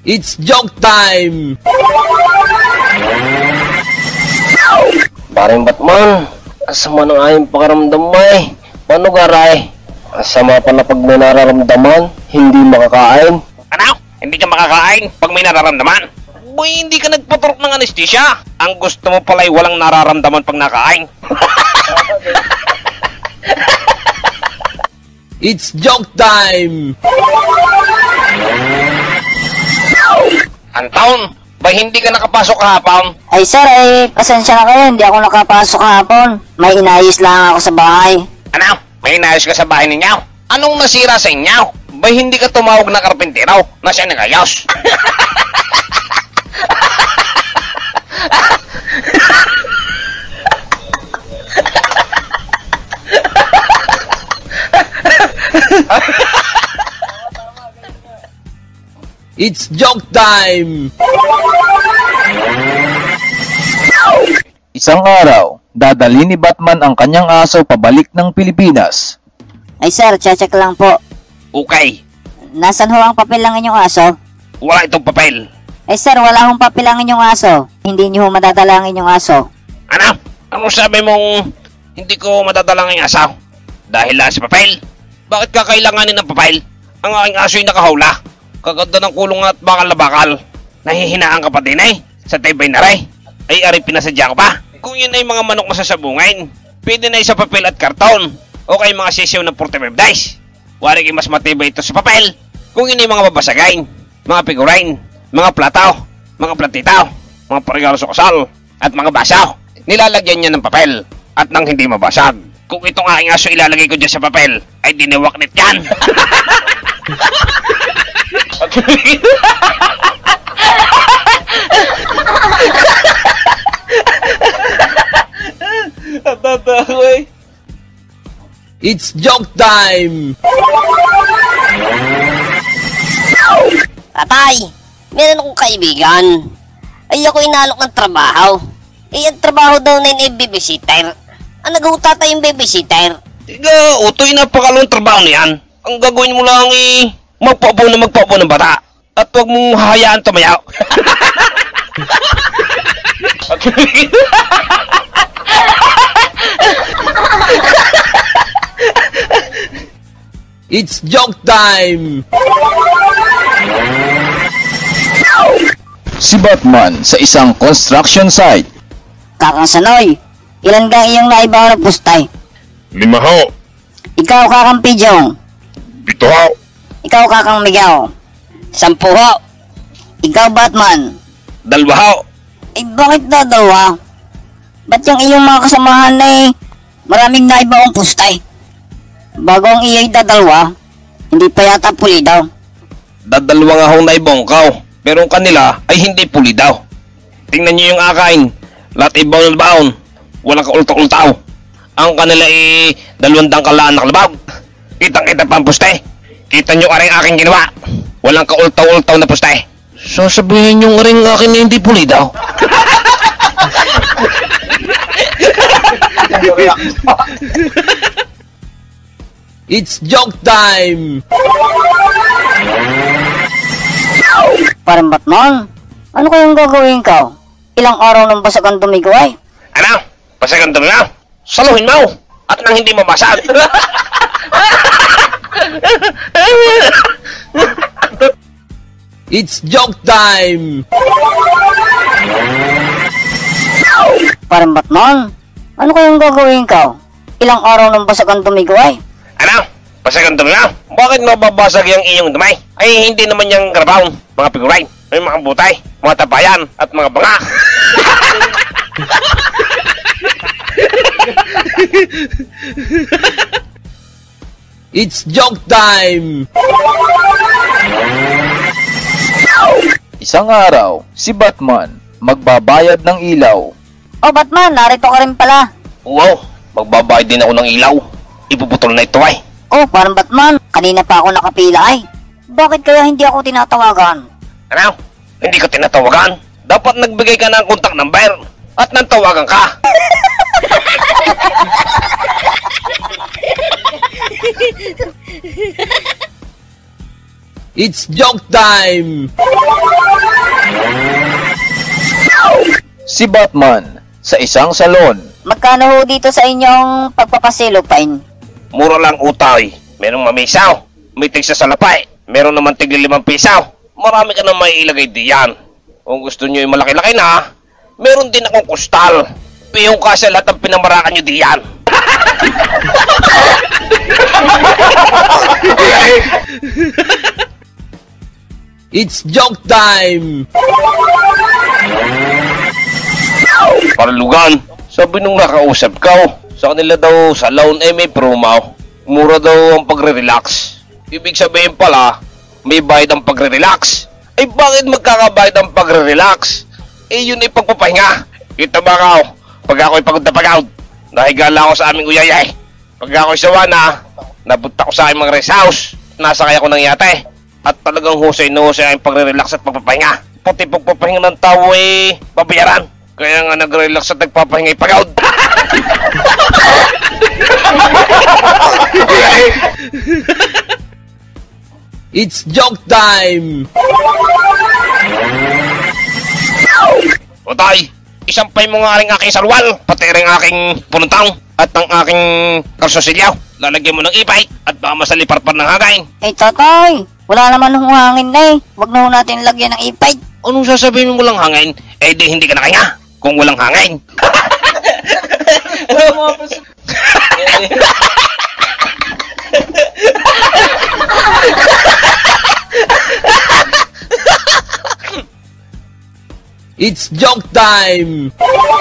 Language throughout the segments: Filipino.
It's joke time! Paring Batman, asama ng ayong pakaramdam mo eh. Paano garay? Asama pa na pag may nararamdaman, hindi makakain. Ano? Hindi ka makakain pag may nararamdaman? Boy, hindi ka nagpaturok ng anesthesia. Ang gusto mo pala'y walang nararamdaman pag nakain. It's joke time! Anton, ba hindi ka nakapasok kahapon? Ay sir, pasensya na kayo, hindi ako nakapasok kahapon. May inayos lang ako sa bahay. Ano? May inayos ka sa bahay ninyo? Anong nasira sa inyo? Ba hindi ka tumawag na karpintero na siya nagayos? It's joke time! Isang araw, dadali ni Batman ang kanyang aso pabalik ng Pilipinas. Ay sir, check lang po. Okay, Nasaan ho ang papel ng inyong aso? wala itong papel. Ay sir, wala hong papel ang inyong aso. Hindi niyo ho madadala ang inyong aso. Ano? Ano sabi mong hindi ko madadala ng asaw? Dahil lang sa papel? Bakit ka kailanganin ng papel? Ang aking aso'y nakahawla. Kaganda ng kulong at bakal na bakal. Nahihinaan ka pa din eh. Sa tibay na rin. Ay ari pinasadya ka pa. Kung yun ay mga manok masasabungin, pwede na sa papel at karton. O kay mga sisiw ng 45 dice. Wari kayo mas matibay ito sa papel. Kung yun ay mga babasagain, mga figurine, mga plataw, mga platitaw, mga paregalo sa kasal, at mga basaw. Nilalagyan niya ng papel at nang hindi mabasag. Kung itong aking aso ilalagay ko dyan sa papel, ay diniwaknit yan. It's joke time! Tatay, meron akong kaibigan. Ay ako inalok ng trabaho. Ang trabaho daw na yung babysitter. Ang nag-uutata yung babysitter. Tiga, utoy napakalong trabaho niyan. Ang gagawin mo lang magpaupo ng bata. At huwag mong hahayaan tumayaw. It's joke time! Si Batman sa isang construction site. Kakang Sanoy, ilan gang iyong naibaw na pustay? 5 ho. Ikaw Kakang Pijong. 7 ho. Ikaw Kakang Miguel. 10 ho. Ikaw Batman. 2 ho. Bakit dalawa? Ba't yung iyong mga kasamahan maraming naibaw ang pustay? Bago ang iyong dadalwa, hindi pa yata puli daw. Dadalwa nga hong naibongkaw. Pero ang kanila ay hindi puli daw. Tingnan nyo yung akain. Lahat ay baon. Walang kaultaw-ultaw. Ang kanila ay 200 kalaan na kalabag. Kitang-kita pa ang puste. Kita nyo aring aking ginawa. Walang kaultaw-ultaw na puste. So sabihin nyo aring akin na hindi puli daw. It's joke time! Parang Batman, ano kayang gagawin ka? Ilang araw nang basag ang dumi ko ay? Ano? Pasagan dumi na? Saluhin mo! At nang hindi mabasag. It's joke time! Parang Batman, ano kayang gagawin ka? Ilang araw nang basag ang dumi ko ay? Ano? Pasagan dumi na? Bakit mababasag yung iyong dumay? Ay hindi naman yung grabaw. Mga figurine, may mga butay, mga tabayan, at mga banga. It's joke time! Isang araw, si Batman magbabayad ng ilaw. Oh Batman, narito ka rin pala. Wow, magbabayad din ako ng ilaw. Ipuputol na ito ay. Oh, parang Batman, kanina pa ako nakapila ay. Bakit kaya hindi ako tinatawagan? Ano? Hindi ko tinatawagan. Dapat nagbigay ka ng contact number at nang tawagan ka. It's joke time! Si Batman sa isang salon. Magkano ho dito sa inyong pagpapasilupine? Mura lang utay. Merong mamisaw. May tig sa salapay. Meron naman tig 5 pisaw. Marami ka na may ilagay diyan. Kung gusto nyo yung malaki-laki na, meron din akong kustal. Piyong kasi lahat ang pinamarakan nyo diyan. It's joke time! Paralugan, sabi nung nakausap ka, sa kanila daw sa loan may promo. Mura daw ang pagre-relax. Ibig sabihin pala, may bayad ang pagre-relax. Ay bakit magkakabayad ang pagre-relax? Yun ay pagpapahinga. Kita ba ka, pag ako'y pagod na pagod, nahigala ako sa aming uyayay. Pag ako'y sawa na, napunta ko sa aking mga rest house, nasakay ako ng yate. At talagang husay na husay ang pagre-relax at pagpapahinga. Pati pagpapahinga ng tao ay babayaran. Kaya nga nag-relax at nagpapahinga ay pagod. It's joke time! Otay, isampay mo nga rin aking salwal, pati rin aking pununtang at ang aking karsosilyaw. Lalagyan mo ng ipay at baka masaliparpar ng hangin. Tatay, wala naman hong hangin na eh. Huwag na ho natin lagyan ng ipay. Anong sasabihin mo walang hangin? Di hindi ka nakahinga kung walang hangin. It's joke time!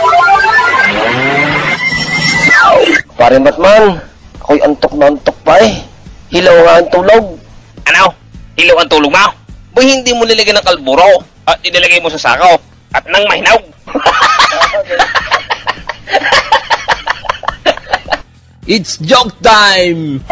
Pare Batman, ako'y antok na antok pa eh. Hilaw nga ang tulog. Ano? Ilaw ang tulog mo? Boy, hindi mo nilagyan ng kalburo at inilagay mo sa sako at nang mahinog. It's joke time!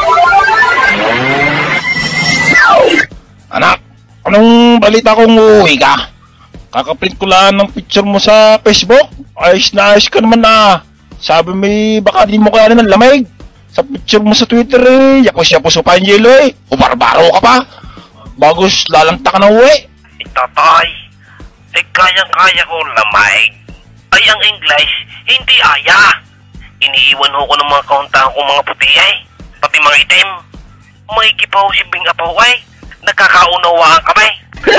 Anak, anong balita kung uuwi ka? Kakaprint ko lang ng picture mo sa Facebook. Ayos na ayos ka naman na. Sabi may baka di mo kaya ng lamig. Sa picture mo sa Twitter yapos-yapos pa yung yelo eh. Barbaro ka pa. Bagos lalangta ka na uwi. Tatay, kayang-kaya ko lamig. Ay, ang English, hindi aya. Iniiwan ho ko ng mga kauntahan kong mga puti pati mga itim. Makikipaw si Bing Apaw nagkakaunawaan kami.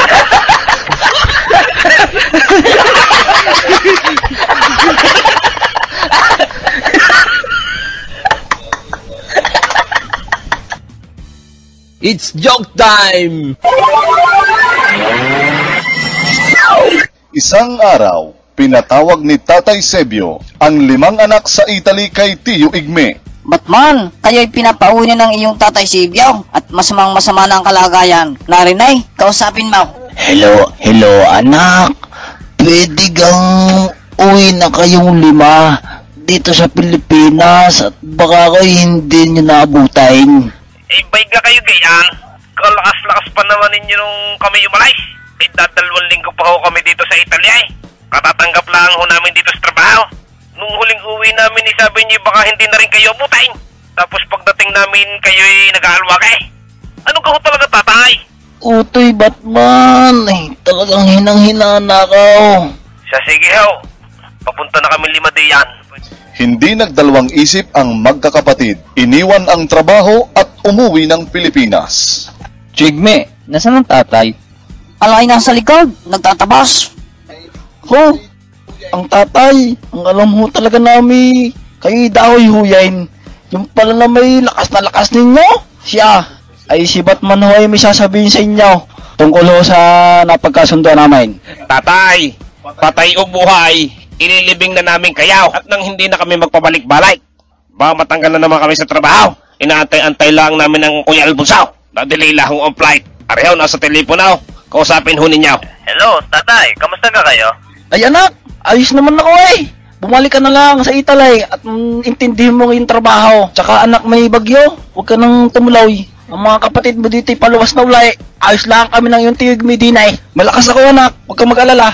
It's joke time! Isang araw, pinatawag ni Tatay Sebio ang 5 anak sa Italy kay Tiyo Igme. Batman, kayo'y pinapauwi ng iyong tatay si Ibiao at masamang-masama na ang kalagayan. Narinay, kausapin mo. Hello anak. Pwede gang uwi na kayong 5 dito sa Pilipinas at baka kayo hindi nyo naabutain. Bayad ka kayo ganyan. Kalakas-lakas pa naman ninyo nung kami umalis. Dadalawang linggo pa ho kami dito sa Italy Katatanggap lang ho namin dito sa trabaho. Nung huling uwi namin, sabi niyo baka hindi na rin kayo abutain. Tapos pagdating namin, kayo'y nag-aalwa Anong ka ho talaga, tatay? Utoy, Batman. Talagang hinang-hina na ako. Sige ho. Papunta na kami 5 diyan. Hindi nagdalawang isip ang magkakapatid. Iniwan ang trabaho at umuwi ng Pilipinas. Chigme, nasaan ang tatay? Alay nasa likod, nagtatabas. Ho, ang tatay, ang alam ho talaga namin, kayo'y dahoy huyain. Yung pala na may lakas na lakas ninyo. Siya, ay si Batman ho ay may sasabihin sa inyo tungkol ho sa napagkasundo namin. Tatay, patay o buhay, ililibing na namin kayaw at nang hindi na kami magpabalik-balik. Baka matanggal na naman kami sa trabaho. Inaantay-antay lang namin ang Kuya Albusaw. Nadelay lang ang flight. Areho, nasa teleponaw. Kausapin ho ninyo. Hello, tatay. Kamusta ka kayo? Ay anak, ayos naman ako eh. Bumalik ka na lang sa Italy at intindihin mo yung trabaho. Tsaka anak, may bagyo. Huwag ka nang tumulaw. Ang mga kapatid mo dito ay paluwas na ulay. Ayos lang kami ng yung Tiyog Medina eh. Malakas ako anak, huwag kang mag-alala.